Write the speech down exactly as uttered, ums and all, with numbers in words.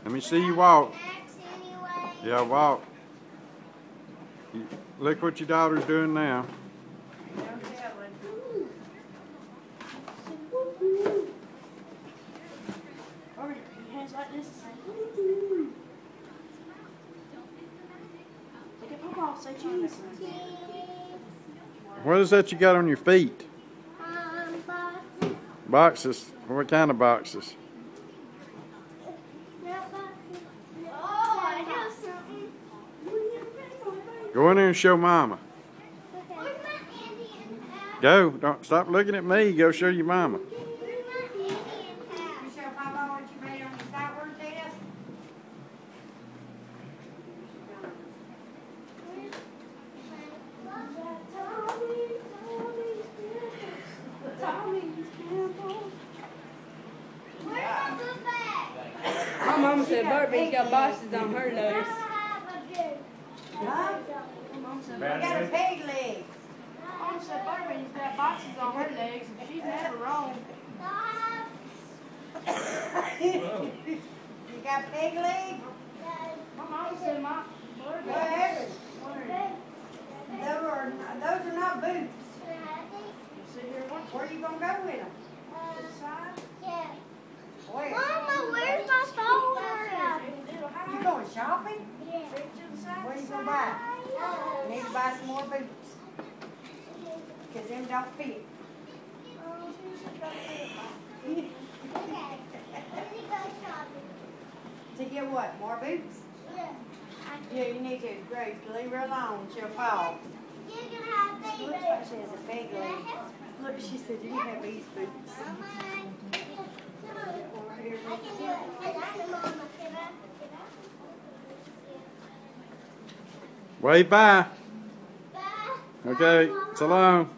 Let me see you walk. Yeah, walk. You, look what your daughter's doing now. Hands like this. Take it from off. Say cheese. What is that you got on your feet? Um, boxes. Boxes? What kind of boxes? Oh, I know something. Go in there and show Mama. Okay. Where's my Indian hat? Go. Don't stop looking at me. Go show your Mama. Where's my Indian hat? You show Papa what you made on your sight word test? My mama said Barbie's got boxes on her legs. Huh? Mom said, You got a peg leg. Mom said Barbie's got boxes on her legs, and she's never wrong. You got peg leg? My mom said my Barbie. Whatever. Those are, those are not boots. Sit here, watch Where are you going to go with them? the side. Where? Mama, where's my phone? You going shopping? Yeah. Straight to the side. What are you going to buy? You need to buy some more boots. Because them don't fit. Oh, she said don't fit. Okay. Let me go shopping. To get what? More boots? Yeah. Yeah, you need to, Grace, leave her alone. She'll fall. You can have baby. Looks like she has a peg leg. Look, she said you can have these boots. Come on. Come on. I can do it. I know, Mama. Can I? Can I? Wave bye. Bye. Okay. So long.